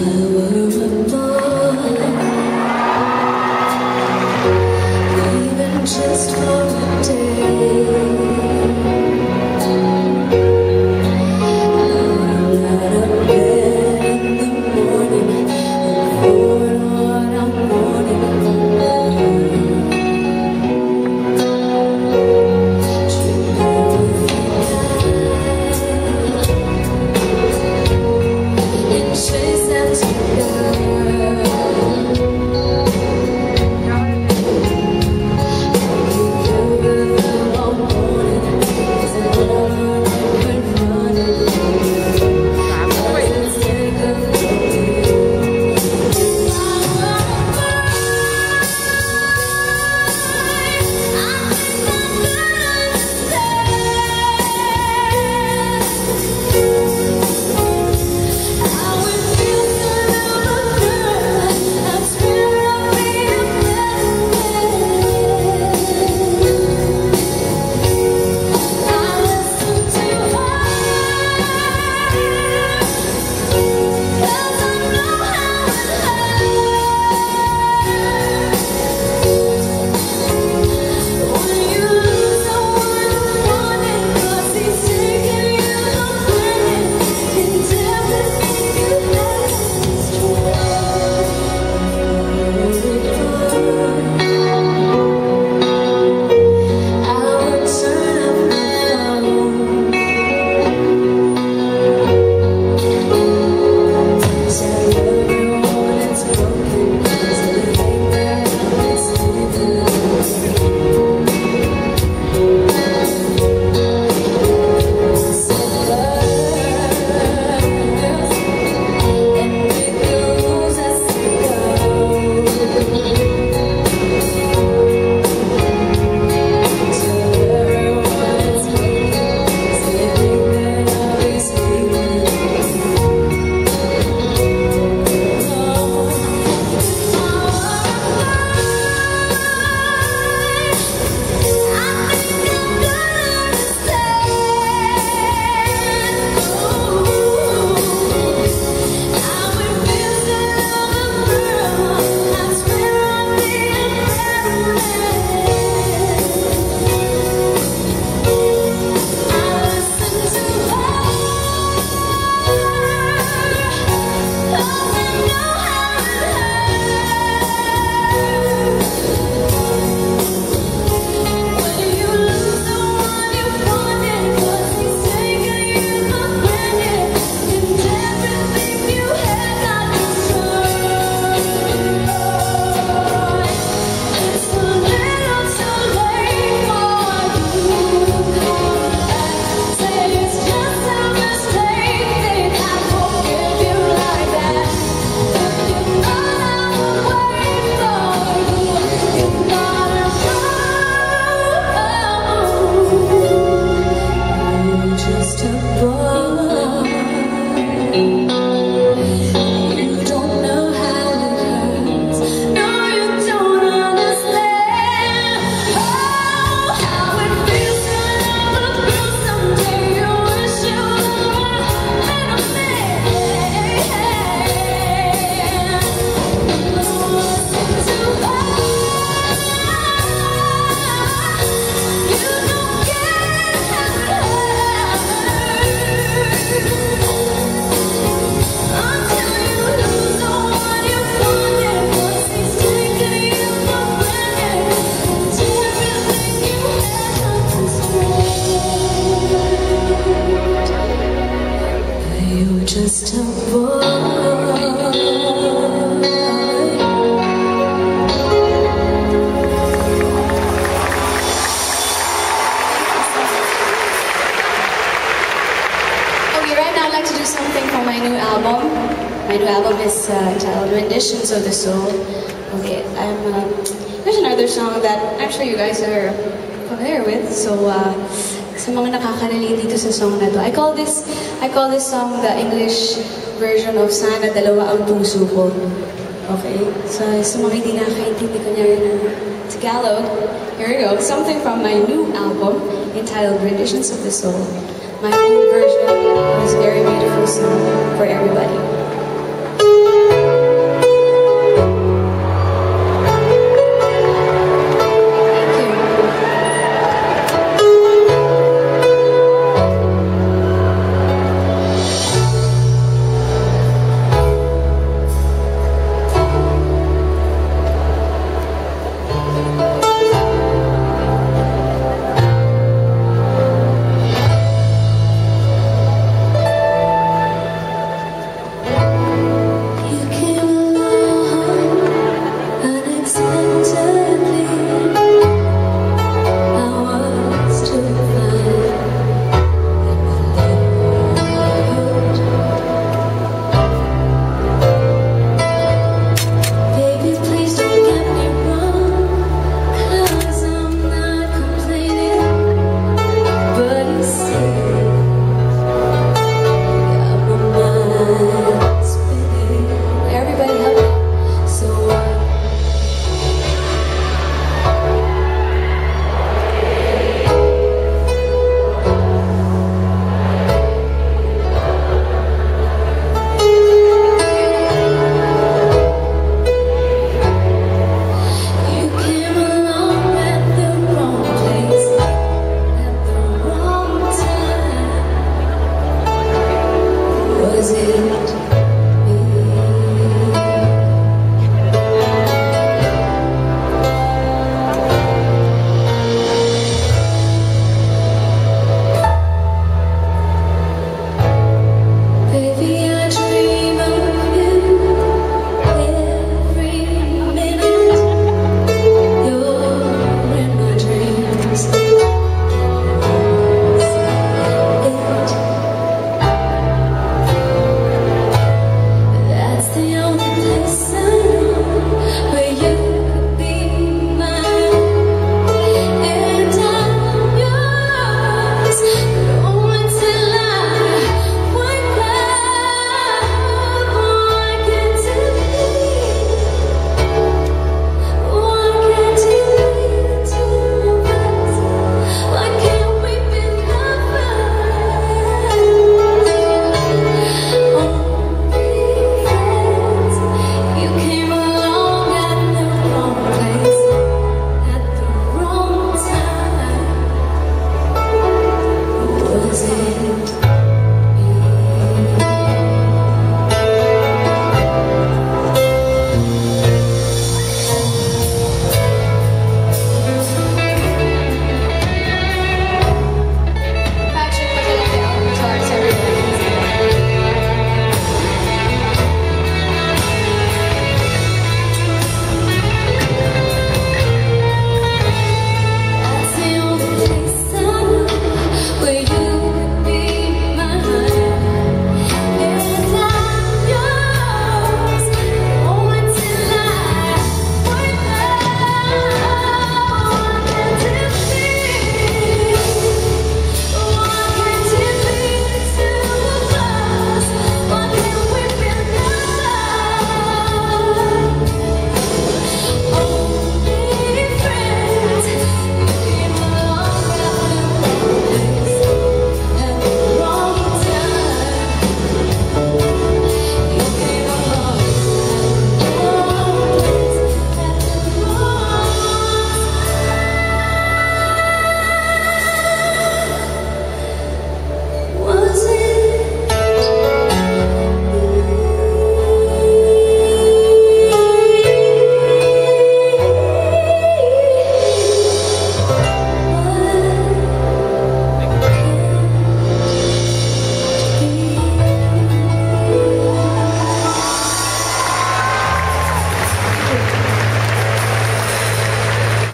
Just for a day, I'm out of bed in the morning and for what I'm mourning. Dream everything and chase after girl. Just a boy. Something from my new album. My new album is titled Renditions of the Soul. Okay, there's another song that I'm sure you guys are familiar with. So, sa mga nakakalali dito sa song na to, I call this song the English version of Sana Dalawa Ang Puso Ko. Okay, so sa mga hindi nakakaintindi ko niya yun Tagalog, here we go. Something from my new album entitled Renditions of the Soul. My own version of this very beautiful song for everybody. it.